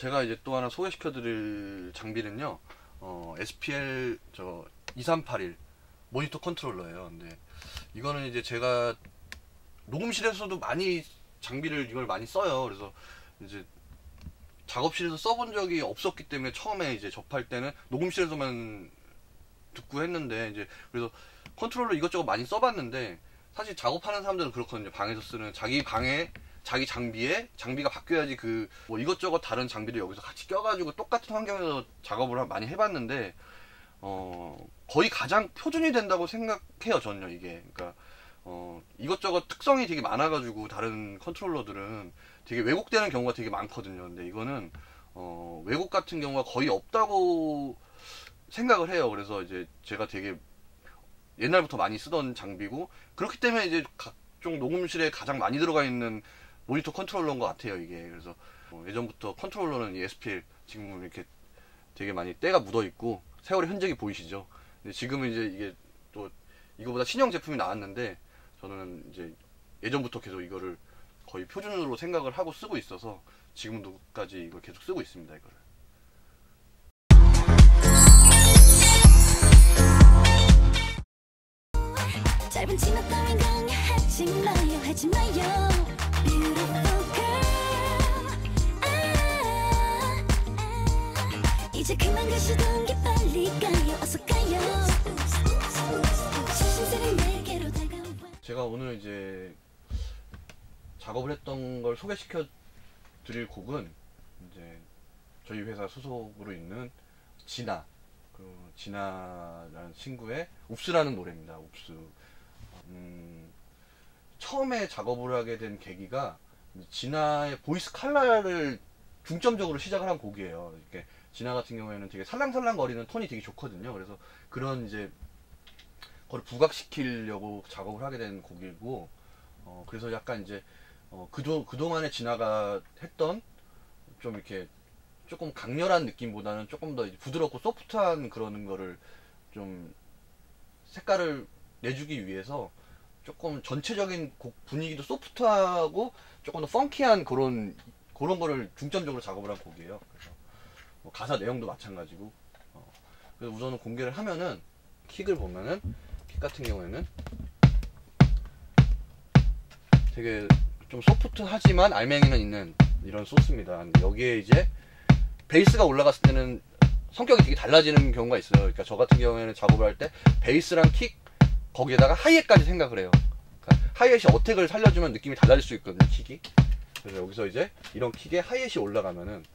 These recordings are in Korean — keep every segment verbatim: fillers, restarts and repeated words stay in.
제가 이제 또 하나 소개시켜 드릴 장비는요, 어, 에스피엘 저 이삼팔일 모니터 컨트롤러예요. 근데 이거는 이제 제가 녹음실에서도 많이 장비를 이걸 많이 써요. 그래서 이제 작업실에서 써본 적이 없었기 때문에 처음에 이제 접할 때는 녹음실에서만 듣고 했는데, 이제 그래서 컨트롤러 이것저것 많이 써봤는데, 사실 작업하는 사람들은 그렇거든요. 방에서 쓰는 자기 방에 자기 장비에 장비가 바뀌어야지 그 뭐 이것저것 다른 장비를 여기서 같이 껴가지고 똑같은 환경에서 작업을 많이 해봤는데, 어 거의 가장 표준이 된다고 생각해요. 저는요. 이게 그러니까 어 이것저것 특성이 되게 많아가지고 다른 컨트롤러들은 되게 왜곡되는 경우가 되게 많거든요. 근데 이거는 어 왜곡 같은 경우가 거의 없다고 생각을 해요. 그래서 이제 제가 되게 옛날부터 많이 쓰던 장비고, 그렇기 때문에 이제 각종 녹음실에 가장 많이 들어가 있는 모니터 컨트롤러인 것 같아요, 이게. 그래서 어 예전부터 컨트롤러는 이 에스피엘 지금 이렇게 되게 많이 때가 묻어 있고 세월의 흔적이 보이시죠. 근데 지금은 이제 이게 또 이거보다 신형 제품이 나왔는데, 저는 이제 예전부터 계속 이거를 거의 표준으로 생각을 하고 쓰고 있어서 지금도까지 이걸 계속 쓰고 있습니다, 이거를. 짧은 치마 따윈 강요하지 마요, 하지 마요. Beautiful girl. 아, 아, 이제 그만 가시던 게 빨리 가요, 어서 가요. 조심스레 내게로 다가와. 제가 오늘 이제 작업을 했던 걸 소개시켜 드릴 곡은 이제 저희 회사 소속으로 있는 진아, 그 진아라는 친구의 옵스라는 노래입니다. 옵스. 음, 처음에 작업을 하게 된 계기가 진아의 보이스 칼라를 중점적으로 시작을 한 곡이에요. 이렇게 진아 같은 경우에는 되게 살랑살랑 거리는 톤이 되게 좋거든요. 그래서 그런 이제 그걸 부각시키려고 작업을 하게 된 곡이고, 어, 그래서 약간 이제 어, 그도, 그동안에 진아가 했던 좀 이렇게 조금 강렬한 느낌보다는 조금 더 부드럽고 소프트한 그런 거를 좀 색깔을 내주기 위해서 조금 전체적인 곡 분위기도 소프트하고 조금 더 펑키한 그런 그런 거를 중점적으로 작업을 한 곡이에요. 그래서 뭐 가사 내용도 마찬가지고. 어, 그래서 우선은 공개를 하면은 킥을 보면은 킥 같은 경우에는 되게 좀 소프트하지만 알맹이는 있는 이런 소스입니다. 여기에 이제 베이스가 올라갔을 때는 성격이 되게 달라지는 경우가 있어요. 그러니까 저 같은 경우에는 작업을 할 때 베이스랑 킥 거기에다가 하이햇까지 생각을 해요. 그러니까 하이햇이 어택을 살려주면 느낌이 달라질 수 있거든요, 킥이. 그래서 여기서 이제 이런 킥에 하이햇이 올라가면은,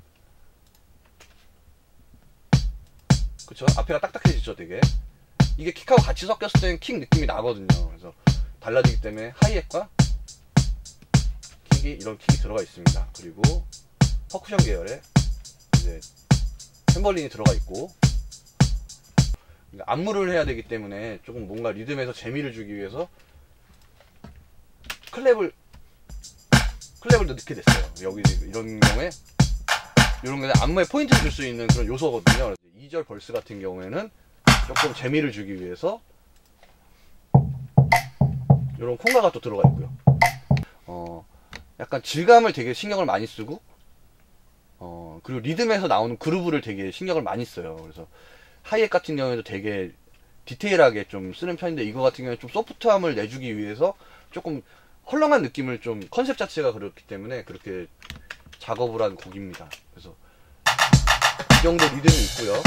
그쵸? 앞에가 딱딱해지죠, 되게. 이게 킥하고 같이 섞였을 때는 킥 느낌이 나거든요. 그래서 달라지기 때문에 하이햇과 킥이, 이런 킥이 들어가 있습니다. 그리고 퍼쿠션 계열의 이제 탬버린이 들어가 있고, 그러니까 안무를 해야 되기 때문에 조금 뭔가 리듬에서 재미를 주기 위해서 클랩을 클랩을 더 넣게 됐어요. 여기 이런 경우에 이런 게 안무에 포인트를 줄 수 있는 그런 요소거든요. 이 절 벌스 같은 경우에는 조금 재미를 주기 위해서 이런 콩가가 또 들어가 있고요. 어, 약간 질감을 되게 신경을 많이 쓰고, 어, 그리고 리듬에서 나오는 그루브를 되게 신경을 많이 써요. 그래서 하이햇 같은 경우에도 되게 디테일하게 좀 쓰는 편인데, 이거 같은 경우에 좀 소프트함을 내주기 위해서 조금 헐렁한 느낌을 좀, 컨셉 자체가 그렇기 때문에 그렇게 작업을 한 곡입니다. 그래서 이 정도 리듬이 있고요.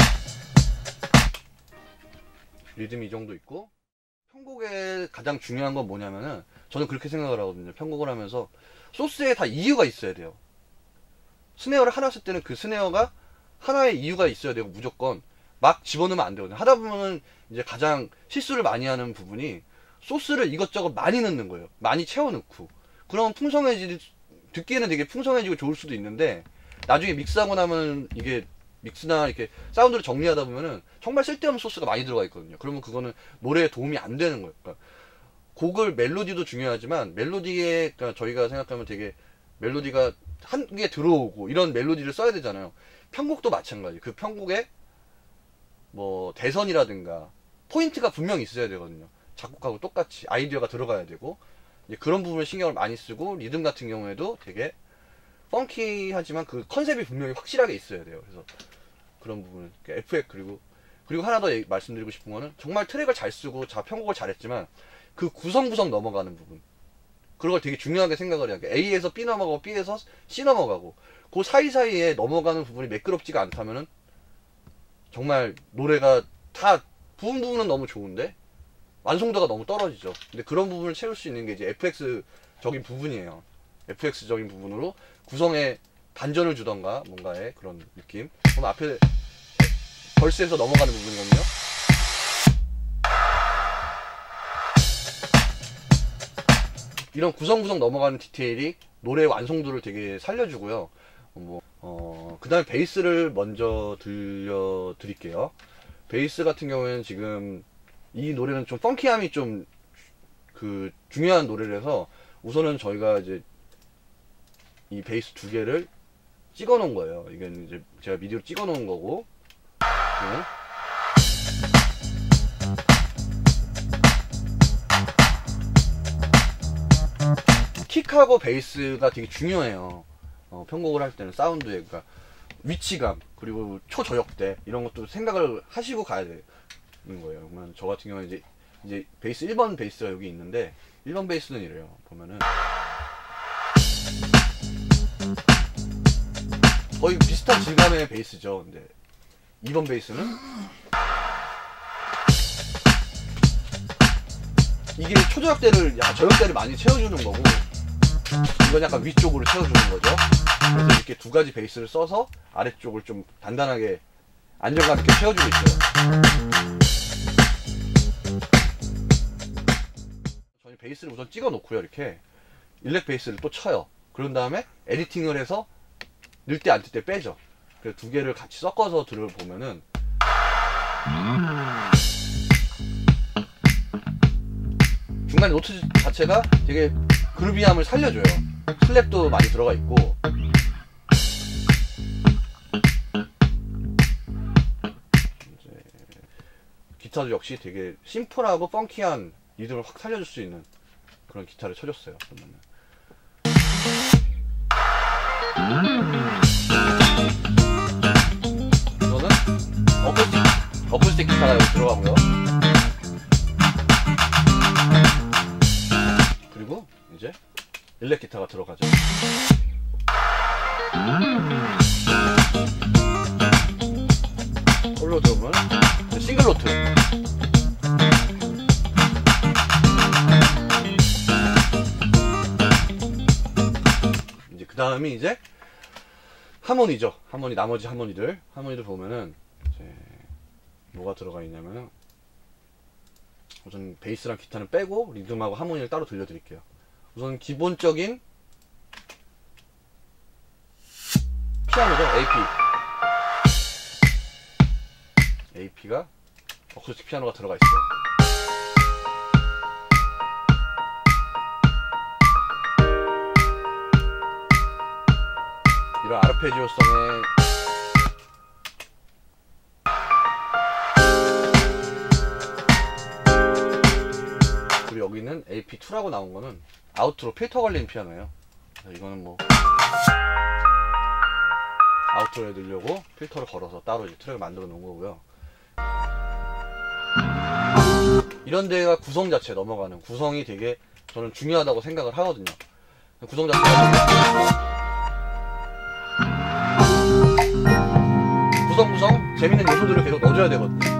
리듬이 이 정도 있고, 편곡에 가장 중요한 건 뭐냐면은, 저는 그렇게 생각을 하거든요. 편곡을 하면서 소스에 다 이유가 있어야 돼요. 스네어를 하나 쓸 때는 그 스네어가 하나의 이유가 있어야 되고, 무조건 막 집어넣으면 안 되거든요. 하다 보면은 이제 가장 실수를 많이 하는 부분이 소스를 이것저것 많이 넣는 거예요. 많이 채워넣고. 그러면 풍성해지, 듣기에는 되게 풍성해지고 좋을 수도 있는데, 나중에 믹스하고 나면 이게 믹스나 이렇게 사운드를 정리하다 보면은 정말 쓸데없는 소스가 많이 들어가 있거든요. 그러면 그거는 노래에 도움이 안 되는 거예요. 그러니까 곡을, 멜로디도 중요하지만 멜로디에, 그러니까 저희가 생각하면 되게 멜로디가 한 개 들어오고 이런 멜로디를 써야 되잖아요. 편곡도 마찬가지. 그 편곡에 뭐 대선이라든가 포인트가 분명히 있어야 되거든요. 작곡하고 똑같이 아이디어가 들어가야 되고, 이제 그런 부분에 신경을 많이 쓰고, 리듬 같은 경우에도 되게 펑키하지만 그 컨셉이 분명히 확실하게 있어야 돼요. 그래서 그런 부분은 에프엑스 그리고 그리고 하나 더 말씀드리고 싶은 거는 정말 트랙을 잘 쓰고 자 편곡을 잘했지만 그 구성구성 넘어가는 부분 그걸 되게 중요하게 생각을 해야 돼. A에서 B 넘어가고 B에서 C 넘어가고 그 사이사이에 넘어가는 부분이 매끄럽지가 않다면은 정말 노래가 다 부분 부분은 너무 좋은데 완성도가 너무 떨어지죠. 근데 그런 부분을 채울 수 있는 게 이제 에프엑스적인 부분이에요. 에프엑스적인 부분으로 구성에 반전을 주던가 뭔가의 그런 느낌. 그럼 앞에 벌스에서 넘어가는 부분이거든요. 이런 구성구성 넘어가는 디테일이 노래의 완성도를 되게 살려주고요. 뭐, 어, 그 다음에 베이스를 먼저 들려드릴게요. 베이스 같은 경우에는 지금 이 노래는 좀 펑키함이 좀 그 중요한 노래라서 우선은 저희가 이제 이 베이스 두 개를 찍어 놓은 거예요. 이건 이제 제가 미디어로 찍어 놓은 거고. 네. 킥하고 베이스가 되게 중요해요. 어, 편곡을 할 때는 사운드에 그러니까 위치감 그리고 초저역대 이런 것도 생각을 하시고 가야 되는 거예요. 그러면 저 같은 경우는 이제 이제 베이스 일 번 베이스가 여기 있는데 일 번 베이스는 이래요. 보면은 거의 비슷한 질감의 베이스죠. 근데 이 번 베이스는 이게 초저역대를 야 저역대를 많이 채워주는 거고 이건 약간 위쪽으로 채워주는 거죠. 그래서 이렇게 두 가지 베이스를 써서 아래쪽을 좀 단단하게 안정감 있게 채워주고 있어요. 저는 베이스를 우선 찍어 놓고요. 이렇게 일렉 베이스를 또 쳐요. 그런 다음에 에디팅을 해서 넣을 때 안 뜰 때 빼죠. 그래서 두 개를 같이 섞어서 들어보면은 중간에 노트 자체가 되게 그루비함을 살려줘요. 슬랩도 많이 들어가 있고 이제 기타도 역시 되게 심플하고 펑키한 리듬을 확 살려줄 수 있는 그런 기타를 쳐줬어요. 이거는 어쿠스틱, 어쿠스틱 기타가 여기 들어가고요. 그리고 이제 일렉 기타가 들어가죠. 솔로 드럼은 싱글 노트. 이제 그 다음이 이제 하모니죠. 하모니, 나머지 하모니들. 하모니들 보면은 이제 뭐가 들어가 있냐면은 우선 베이스랑 기타는 빼고 리듬하고 하모니를 따로 들려드릴게요. 우선 기본적인 피아노죠. 에이피. 에이피가 어쿠스틱 피아노가 들어가 있어요. 이런 아르페지오성의 그리고 여기는 에이피 투라고 나온 거는 아우트로 필터 걸린 피아노예요. 이거는 뭐 아우트로에 넣으려고 필터를 걸어서 따로 이제 트랙을 만들어 놓은 거고요. 이런 데가 구성 자체 넘어가는 구성이 되게 저는 중요하다고 생각을 하거든요. 구성 자체가 구성구성 재밌는 요소들을 계속 넣어줘야 되거든요.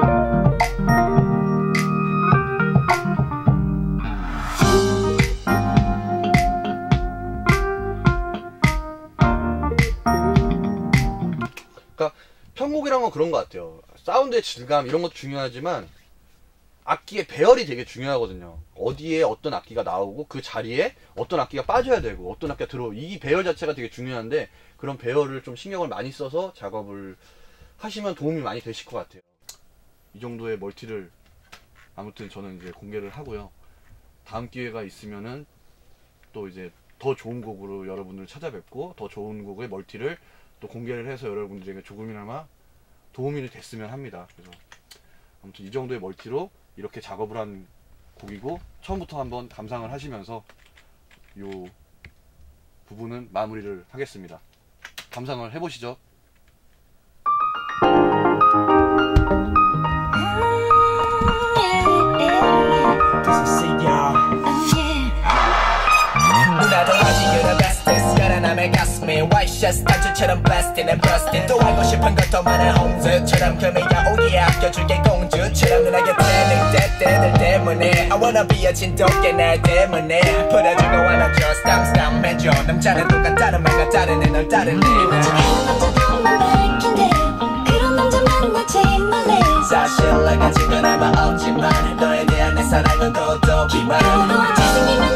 그러니까 편곡이란 건 그런 것 같아요. 사운드의 질감 이런 것도 중요하지만 악기의 배열이 되게 중요하거든요. 어디에 어떤 악기가 나오고 그 자리에 어떤 악기가 빠져야 되고 어떤 악기가 들어오고 이 배열 자체가 되게 중요한데 그런 배열을 좀 신경을 많이 써서 작업을 하시면 도움이 많이 되실 것 같아요. 이 정도의 멀티를 아무튼 저는 이제 공개를 하고요. 다음 기회가 있으면은 또 이제 더 좋은 곡으로 여러분들 찾아뵙고 더 좋은 곡의 멀티를 또 공개를 해서 여러분들에게 조금이나마 도움이 됐으면 합니다. 그래서 아무튼 이 정도의 멀티로 이렇게 작업을 한 곡이고 처음부터 한번 감상을 하시면서 요 부분은 마무리를 하겠습니다. 감상을 해보시죠. 누나도 아직 you're the bestest 연하남의 가슴에 와이셔츠 단추처럼 blasting and busting 또 알고 싶은 것도 많은 홈즈처럼 금이야 오기에 아껴줄게 공주처럼 누나 곁에 늑대 때들 때문에 I wanna be a 진돗개 날 때문에 풀어주고 안아줘 스탐 스탐 해줘 남자는 똑같다는 말과 다르네 널 따르네 그런 남자 너무 밝힌데 그런 남자 만나지 말래 사실 내가 지금 아마 없지만 너에 대한 내 사랑은 고독이만 너와 잘생기면